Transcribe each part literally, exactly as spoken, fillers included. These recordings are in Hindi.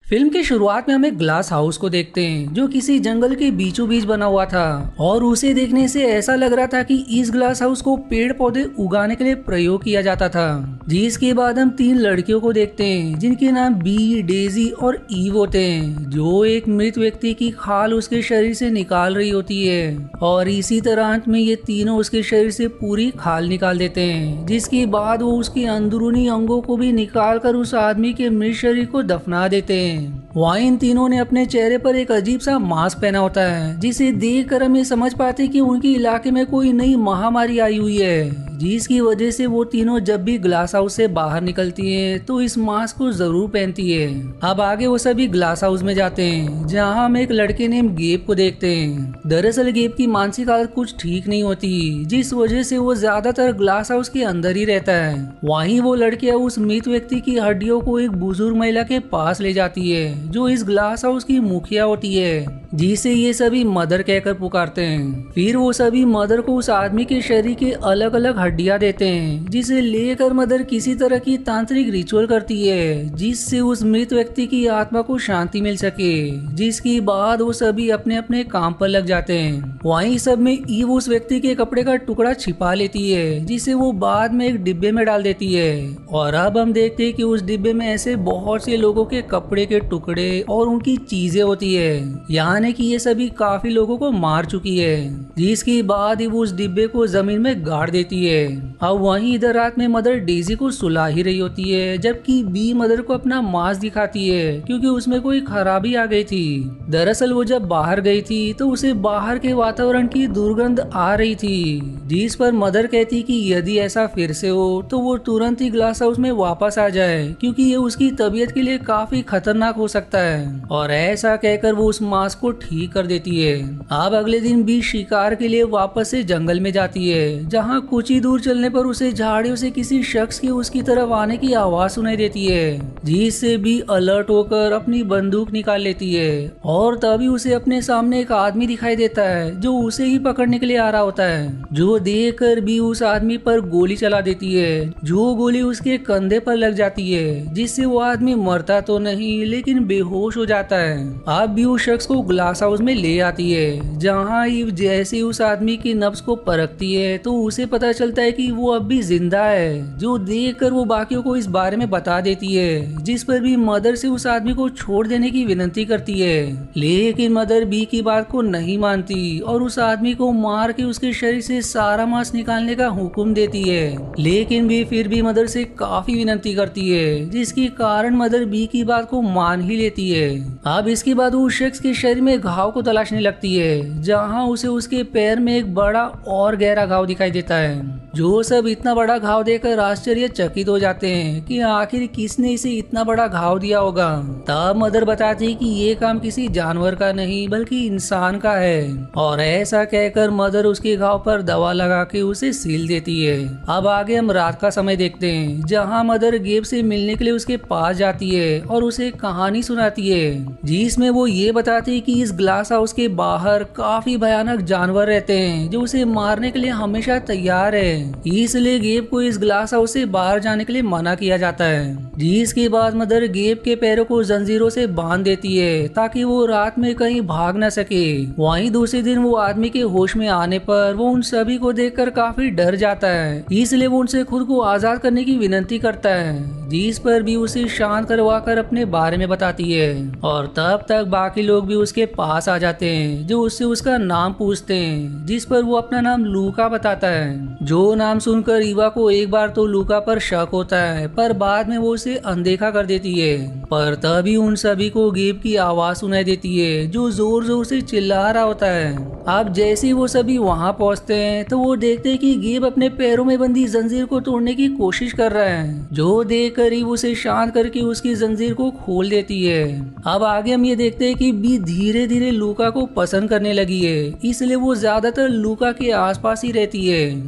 फिल्म की शुरुआत में हम एक ग्लास हाउस को देखते हैं जो किसी जंगल के बीचों बीच बना हुआ था और उसे देखने से ऐसा लग रहा था कि इस ग्लास हाउस को पेड़ पौधे उगाने के लिए प्रयोग किया जाता था। जिसके बाद हम तीन लड़कियों को देखते हैं जिनके नाम बी, डेजी और ईव होते हैं, जो एक मृत व्यक्ति की खाल उसके शरीर से निकाल रही होती है और इसी तरह अंत में ये तीनों उसके शरीर से पूरी खाल निकाल देते हैं, जिसके बाद वो उसके अंदरूनी अंगों को भी निकाल कर उस आदमी के मृत शरीर को दफना देते हैं। वहाँ इन तीनों ने अपने चेहरे पर एक अजीब सा मास्क पहना होता है जिसे देखकर हम ये समझ पाते कि उनके इलाके में कोई नई महामारी आई हुई है, जिसकी वजह से वो तीनों जब भी ग्लास हाउस से बाहर निकलती हैं तो इस मास्क को जरूर पहनती है। अब आगे वो सभी ग्लास हाउस में जाते हैं जहाँ हम एक लड़के नेम गेब को देखते हैं। दरअसल गेब की मानसिक हालत कुछ ठीक नहीं होती, जिस वजह से वो ज्यादातर ग्लास हाउस के अंदर ही रहता है। वहीं वो लड़कियां उस मृत व्यक्ति की हड्डियों को एक बुजुर्ग महिला के पास ले जाती है जो इस ग्लास हाउस की मुखिया होती है, जिसे ये सभी मदर कहकर पुकारते हैं। फिर वो सभी मदर को उस आदमी के शरीर के अलग अलग हड्डियां देते हैं, जिसे लेकर मदर किसी तरह की तांत्रिक रिचुअल करती है जिससे उस मृत व्यक्ति की आत्मा को शांति मिल सके। जिसके बाद वो सभी अपने अपने काम पर लग जाते हैं। वहीं सब में ईव उस व्यक्ति के कपड़े का टुकड़ा छिपा लेती है जिसे वो बाद में एक डिब्बे में डाल देती है। और अब हम देखते हैं कि उस डिब्बे में ऐसे बहुत से लोगों के कपड़े के टुकड़े और उनकी चीजें होती है, यानी कि ये सभी काफी लोगों को मार चुकी है। जिसके बाद वो उस डिब्बे को जमीन में गाड़ देती है। अब वहीं इधर रात में मदर डेजी को सुला ही रही होती है, जबकि बी मदर को अपना मास्क दिखाती है क्योंकि उसमें कोई खराबी आ गई थी। दरअसल वो जब बाहर गई थी तो उसे बाहर के वातावरण की दुर्गंध आ रही थी, जिस पर मदर कहती कि यदि ऐसा फिर से हो तो वो तुरंत ही ग्लास हाउस में वापस आ जाए क्योंकि ये उसकी तबीयत के लिए काफी खतरनाक हो सकता है। और ऐसा कहकर वो उस मास्क को ठीक कर देती है। अब अगले दिन बी शिकार के लिए वापस से जंगल में जाती है, जहाँ कुछ ही दूर चलने पर उसे झाड़ियों से किसी शख्स की उसकी तरफ आने की आवाज सुनाई देती है, जिससे बी अलर्ट होकर अपनी बंदूक निकाल लेती है। और तभी उसे अपने सामने एक आदमी दिखाई देता है जो उसे ही पकड़ने के लिए आ रहा होता है, जो देखकर बी उस आदमी पर गोली चला देती है, जो गोली उसके कंधे पर लग जाती है, जिससे वो आदमी मरता तो नहीं लेकिन बेहोश हो जाता है। अब भी उस शख्स को ग्लास हाउस में ले आती है, जहाँ ईव जैसे उस आदमी की नब्ज को परखती है तो उसे पता चलता है कि वो अब भी जिंदा है, जो देखकर वो बाकियों को इस बारे में बता देती है। जिस पर भी मदर से उस आदमी को छोड़ देने की विनती करती है, लेकिन मदर बी की बात को नहीं मानती और उस आदमी को मार के उसके शरीर से सारा मांस निकालने का हुक्म देती है। लेकिन बी फिर भी मदर से काफी विनती करती है, जिसके कारण मदर बी की बात को मान ही लेती है। अब इसके बाद वो उस शख्स के शरीर में घाव को तलाशने लगती है, जहां उसे उसके पैर में एक बड़ा और गहरा घाव दिखाई देता है, जो सब इतना बड़ा घाव देखकर आश्चर्यचकित हो जाते हैं कि आखिर किसने इसे इतना बड़ा घाव दिया होगा। तब मदर बताती है कि ये काम किसी जानवर का नहीं बल्कि इंसान का है, और ऐसा कहकर मदर उसके घाव पर दवा लगा के उसे सील देती है। अब आगे हम रात का समय देखते हैं, जहाँ मदर गेब से मिलने के लिए उसके पास जाती है और उसे कहानी सुनाती है, जिसमें वो ये बताती है कि इस ग्लास हाउस के बाहर काफी भयानक जानवर रहते हैं जो उसे मारने के लिए हमेशा तैयार है। इसलिए गेब को इस ग्लास हाउस से बाहर जाने के लिए मना किया जाता है। जिसके बाद मदर गेब के पैरों को जंजीरों से बांध देती है ताकि वो रात में कहीं भाग न सके। वहीं दूसरे दिन वो आदमी के होश में आने पर वो उन सभी को देखकर काफी डर जाता है, इसलिए वो उनसे खुद को आजाद करने की विनती करता है, जिस पर भी उसे शांत करवा कर अपने बारे में बताती है। और तब तक बाकी लोग भी उसके पास आ जाते हैं, जो उससे उसका नाम पूछते हैं, जिस पर वो अपना नाम लूका बताता है। जो नाम सुनकर ईवा को एक बार तो लूका पर शक होता है, पर बाद में वो उसे अनदेखा कर देती है। पर तभी उन सभी को गेब की आवाज सुनाई देती है, जो जोर जोर से चिल्ला रहा होता है। अब जैसे ही वो सभी वहाँ पहुँचते हैं तो वो देखते हैं कि गेब अपने पैरों में बंधी जंजीर को तोड़ने की कोशिश कर रहा है, जो देख करीब उसे शांत करके उसकी जंजीर को खोल देती है। अब आगे हम ये देखते हैं कि बी धीरे धीरे लूका को पसंद करने लगी है, इसलिए वो ज्यादातर लूका के आसपास ही रहती है, जो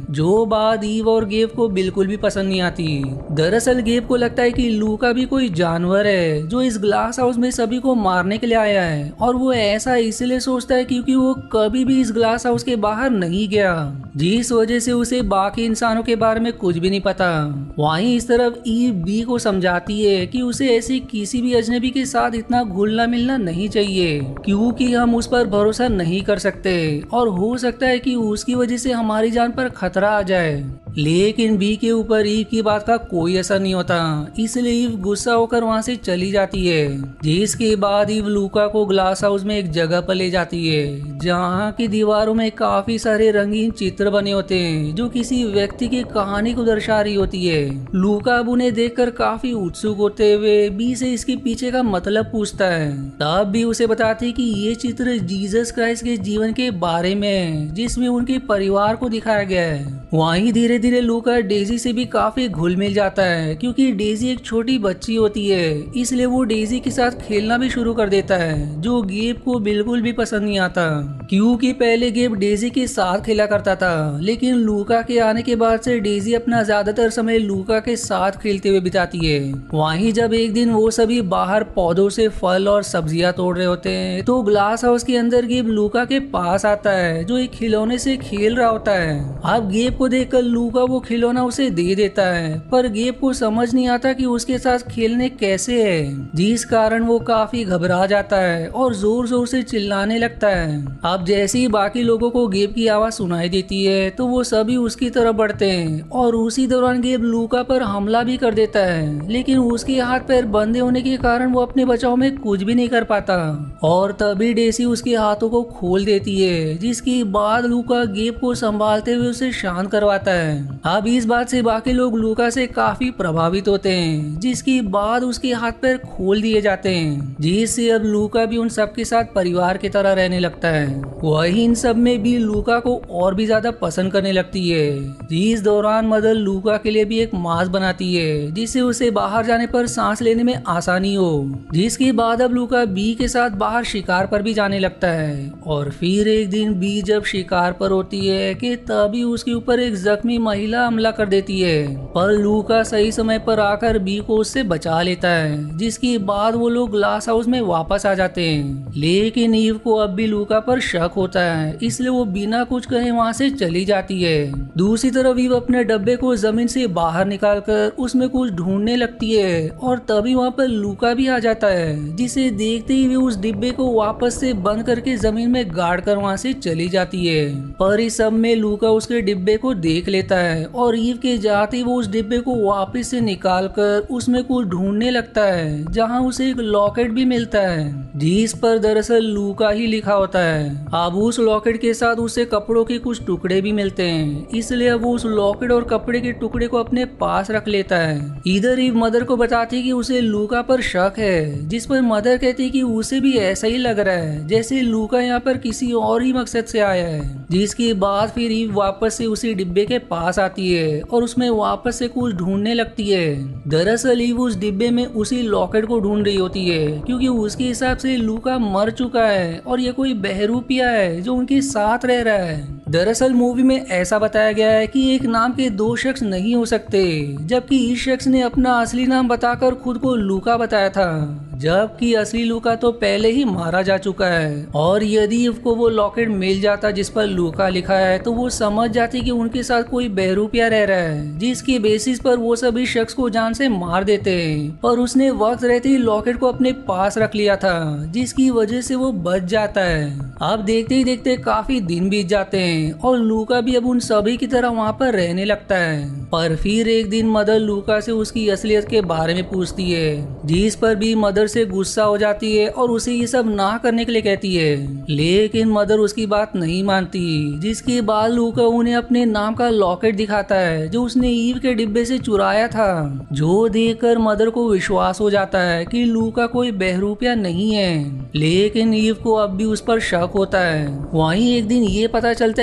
बात ईव और गेव को बिल्कुल भी पसंद नहीं आती। दरअसल गेव को लगता है कि लूका भी कोई जानवर है जो इस ग्लास हाउस में सभी को मारने के लिए आया है, और वो ऐसा इसलिए सोचता है क्योंकि वो कभी भी इस ग्लास हाउस के बाहर नहीं गया, जिस वजह से उसे बाकी इंसानों के बारे में कुछ भी नहीं पता। वहीं इस तरफ ईव बी को समझाती है कि उसे ऐसी किसी भी अजनबी के साथ इतना घुलना मिलना नहीं चाहिए, क्योंकि हम उस पर भरोसा नहीं कर सकते और हो सकता है कि उसकी वजह से हमारी जान पर खतरा आ जाए। लेकिन बी के ऊपर ईव की बात का कोई असर नहीं होता, इसलिए ईव गुस्सा होकर वहां से चली जाती है। जिसके बाद ईव लूका को ग्लास हाउस में एक जगह पर ले जाती है जहाँ की दीवारों में काफी सारे रंगीन चित्र बने होते हैं जो किसी व्यक्ति की कहानी को दर्शा रही होती है। लूका अब उन्हें देखकर काफी उत्सुक होते हुए बी से इसके पीछे का मतलब पूछता है। तब भी उसे बताती है कि ये चित्र जीसस क्राइस्ट के जीवन के बारे में है जिसमें उनके परिवार को दिखाया गया है। वहीं धीरे धीरे लूका डेजी से भी काफी घुल मिल जाता है क्योंकि डेजी एक छोटी बच्ची होती है, इसलिए वो डेजी के साथ खेलना भी शुरू कर देता है जो गेब को बिल्कुल भी पसंद नहीं आता, क्योंकि पहले गेब डेजी के साथ खेला करता था, लेकिन लूका के आने के बाद से डेजी अपना ज्यादातर समय लूका के साथ खेलते हुए बिताती है। वहीं जब एक दिन वो सभी बाहर पौधों से फल और सब्जियां तोड़ रहे होते हैं तो ग्लास हाउस के अंदर गेब लूका के पास आता है जो एक खिलौने से खेल रहा होता है। अब गेब को देखकर लूका वो खिलौना उसे दे देता है, पर गेब को समझ नहीं आता कि उसके साथ खेलने कैसे है, जिस कारण वो काफी घबरा जाता है और जोर जोर से चिल्लाने लगता है। अब जैसे ही बाकी लोगों को गेब की आवाज सुनाई देती है तो वो सभी उसकी तरफ बढ़ते हैं और उसी दौरान गेब लूका पर हमला भी कर देता है, लेकिन उसके हाथ पैर बंधे होने के कारण वो अपने बचाव में कुछ भी नहीं कर पाता और तभी डेसी उसके हाथों को खोल देती है, जिसके बाद लूका गेब को संभालते हुए उसे शांत करवाता है। अब इस बात से बाकी लोग लूका से काफी प्रभावित होते हैं, जिसके बाद उसके हाथ पैर खोल दिए जाते हैं, जिससे अब लूका भी उन सबके साथ परिवार की तरह रहने लगता है। वही इन सब में भी लूका को और भी ज्यादा पसंद करने लगती है। इस दौरान मदर लूका के लिए भी एक मास्क बनाती है जिससे उसे बाहर जाने पर सांस लेने में आसानी हो, जिसके बाद अब लूका बी के साथ बाहर शिकार पर भी जाने लगता है। और फिर एक दिन बी जब शिकार पर होती है कि तभी उसके ऊपर एक जख्मी महिला हमला कर देती है, पर लूका सही समय पर आकर बी को उससे बचा लेता है, जिसके बाद वो लोग ग्लास हाउस में वापस आ जाते हैं। लेकिन ईव को अब भी लूका पर शक होता है, इसलिए वो बिना कुछ कहे वहाँ से चली जाती है। दूसरी तरफ ईव अपने डब्बे को जमीन से बाहर निकालकर उसमें कुछ ढूंढने लगती है और तभी वहाँ पर लूका भी आ जाता है, जिसे देखते ही वो उस डिब्बे को वापस से बंद करके जमीन में गाड़ कर वहाँ से चली जाती है। पर इस सब में लूका उसके डिब्बे को देख लेता है और ईव के जाते ही वो उस डिब्बे को वापस से निकाल कर उसमें कुछ ढूंढने लगता है, जहाँ उसे एक लॉकेट भी मिलता है जिस पर दरअसल लूका ही लिखा होता है। अब उस लॉकेट के साथ उसे कपड़ों के कुछ टुकड़े भी मिलते हैं, इसलिए अब वो उस लॉकेट और कपड़े के टुकड़े को अपने पास रख लेता है। इधर ईव मदर को बताती है कि उसे लूका पर शक है, जिस पर मदर कहती है कि उसे भी ऐसा ही लग रहा है जैसे लूका यहाँ पर किसी और ही मकसद से आया है। जिसके बाद फिर ईव वापस से उसी डिब्बे के पास आती है और उसमें वापस से कुछ ढूंढने लगती है। दरअसल ईव उस डिब्बे में उसी लॉकेट को ढूंढ रही होती है, क्योंकि उसके हिसाब से लूका मर चुका है और ये कोई बहरूपिया है जो उनके साथ रह रहा है। दरअसल मूवी में ऐसा बताया गया है कि एक नाम के दो शख्स नहीं हो सकते, जबकि इस शख्स ने अपना असली नाम बताकर खुद को लूका बताया था, जबकि असली लूका तो पहले ही मारा जा चुका है। और यदि ईव को वो लॉकेट मिल जाता जिस पर लूका लिखा है तो वो समझ जाती कि उनके साथ कोई बहरूपिया रह रहा है, जिसकी बेसिस पर वो सभी शख्स को जान से मार देते हैं। पर उसने वक्त रहते ही लॉकेट को अपने पास रख लिया था, जिसकी वजह से वो बच जाता है। अब देखते ही देखते काफी दिन बीत जाते हैं और लूका भी अब उन सभी की तरह वहाँ पर रहने लगता है। पर फिर एक दिन मदर लूका से उसकी असलियत के बारे में पूछती है, जिस पर भी मदर से गुस्सा हो जाती है और उसे ये सब ना करने के लिए कहती है, लेकिन मदर उसकी बात नहीं मानती। जिसके बाद लूका उन्हें अपने नाम का लॉकेट दिखाता है जो उसने ईव के डिब्बे से चुराया था, जो देखकर मदर को विश्वास हो जाता है कि लूका कोई बहरूपिया नहीं है। लेकिन ईव को अब भी उस पर शक होता है। वहीं एक दिन ये पता चलता है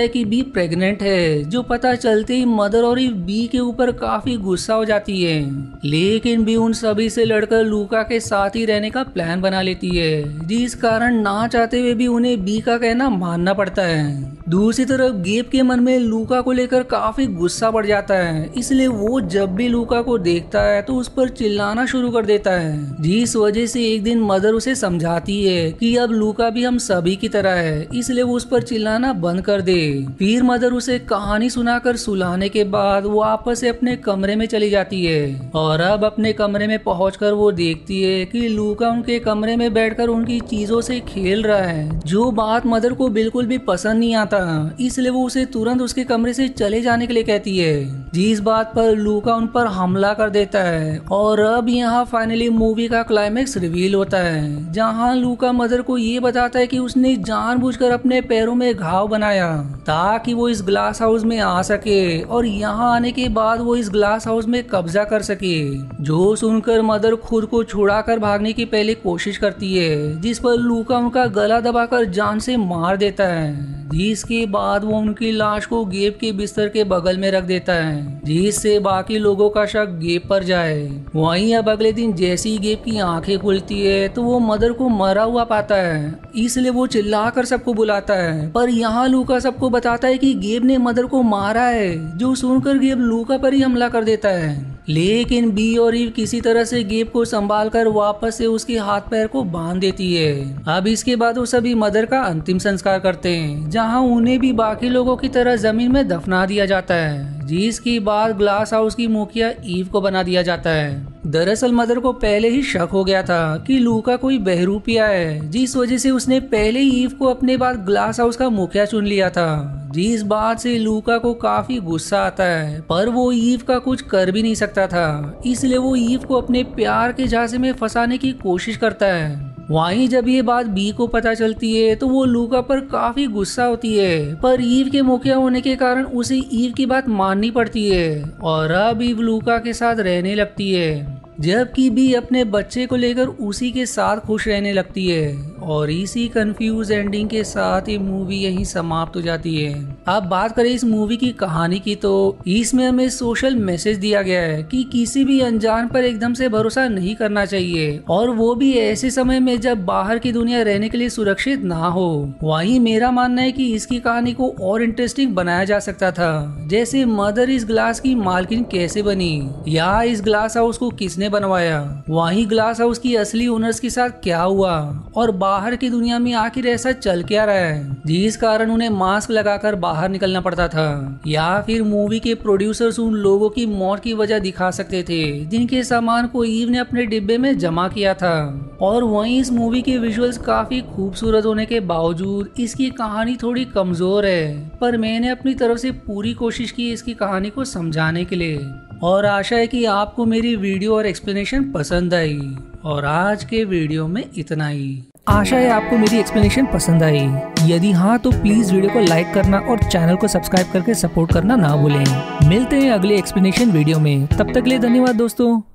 कि बी प्रेग्नेंट है, जो पता चलते ही मदर और ईव बी के ऊपर काफी गुस्सा हो जाती है। लेकिन बी उन सभी से लड़कर लूका के साथ ही रहने का प्लान बना लेती है, जिस कारण ना चाहते हुए भी उन्हें बी का कहना मानना पड़ता है। दूसरी तरफ गेब के मन में लूका को लेकर काफी गुस्सा बढ़ जाता है, इसलिए वो जब भी लूका को देखता है तो उस पर चिल्लाना शुरू कर देता है, जिस वजह से एक दिन मदर उसे समझाती है कि अब लूका भी हम सभी की तरह है, इसलिए वो उस पर चिल्लाना बंद कर दे। फिर मदर उसे कहानी सुनाकर सुलाने के बाद वो वापस से अपने कमरे में चली जाती है और अब अपने कमरे में पहुंचकर वो देखती है कि लूका उनके कमरे में बैठकर उनकी चीजों से खेल रहा है, जो बात मदर को बिल्कुल भी पसंद नहीं आता, इसलिए वो उसे तुरंत उसके कमरे से चले जाने के लिए कहती है, जिस बात पर लूका उन पर हमला कर देता है। और अब यहाँ फाइनली मूवी का क्लाइमेक्स रिवील होता है, जहाँ लूका मदर को ये बताता है कि उसने जानबूझकर अपने पैरों में घाव बनाया ताकि वो इस ग्लास हाउस में आ सके और यहाँ आने के बाद वो इस ग्लास हाउस में कब्जा कर सके। जो सुनकर मदर खुद को छुड़ाकर भागने की पहले कोशिश करती है, जिस पर लूका उनका गला दबाकर जान से मार देता है, जिसके बाद वो उनकी लाश को गेब के बिस्तर के बगल में रख देता है, जिससे बाकी लोगों का शक गेब पर जाए। वहीं अब अगले दिन जैसे ही गेब की आंखें खुलती है तो वो मदर को मरा हुआ पाता है, इसलिए वो चिल्लाकर सबको बुलाता है, पर यहाँ लूका सबको बताता है कि गेब ने मदर को मारा है, जो सुनकर गेब लूका पर ही हमला कर देता है। लेकिन बी और ईव किसी तरह से गेब को संभालकर वापस से उसके हाथ पैर को बांध देती है। अब इसके बाद वो सभी मदर का अंतिम संस्कार करते हैं, जहां उन्हें भी बाकी लोगों की तरह जमीन में दफना दिया जाता है, जिसके बाद ग्लास हाउस की मुखिया ईव को बना दिया जाता है। दरअसल मदर को पहले ही शक हो गया था कि लूका कोई बहरूपिया है, जिस वजह से उसने पहले ही ईव को अपने बाद ग्लास हाउस का मुखिया चुन लिया था, जिस बात से लूका को काफी गुस्सा आता है, पर वो ईव का कुछ कर भी नहीं सकता था, इसलिए वो ईव को अपने प्यार के झांसे में फंसाने की कोशिश करता है। वहीं जब ये बात बी को पता चलती है तो वो लूका पर काफी गुस्सा होती है, पर ईव के मुखिया होने के कारण उसे ईव की बात माननी पड़ती है और अब ईव लूका के साथ रहने लगती है, जबकि बी अपने बच्चे को लेकर उसी के साथ खुश रहने लगती है। और इसी कंफ्यूज एंडिंग के साथ ये मूवी यहीं समाप्त हो जाती है। अब बात करें इस मूवी की कहानी की, तो इसमें हमें सोशल मैसेज दिया गया है कि किसी भी अनजान पर एकदम से भरोसा नहीं करना चाहिए, और वो भी ऐसे समय में जब बाहर की दुनिया रहने के लिए सुरक्षित ना हो। वहीं मेरा मानना है कि इसकी कहानी को और इंटरेस्टिंग बनाया जा सकता था, जैसे मदर इस ग्लास की मालकिन कैसे बनी, या इस ग्लास हाउस को किसने बनवाया, वहीं ग्लास हाउस की असली ओनर्स के साथ क्या हुआ, और बाहर की दुनिया में आखिर ऐसा चल क्या रहा है जिस कारण उन्हें मास्क लगाकर बाहर निकलना पड़ता था, या फिर मूवी के प्रोड्यूसर्स उन लोगों की मौत की वजह दिखा सकते थे जिनके सामान को ईव ने अपने डिब्बे में जमा किया था। और वहीं इस मूवी के विजुअल्स काफी खूबसूरत होने के बावजूद इसकी कहानी थोड़ी कमजोर है, पर मैंने अपनी तरफ से पूरी कोशिश की इसकी कहानी को समझाने के लिए, और आशा है कि आपको मेरी वीडियो और एक्सप्लेनेशन पसंद आई। और आज के वीडियो में इतना ही। आशा है आपको मेरी एक्सप्लेनेशन पसंद आई। यदि हाँ तो प्लीज वीडियो को लाइक करना और चैनल को सब्सक्राइब करके सपोर्ट करना ना भूलें। मिलते हैं अगले एक्सप्लेनेशन वीडियो में, तब तक के लिए धन्यवाद दोस्तों।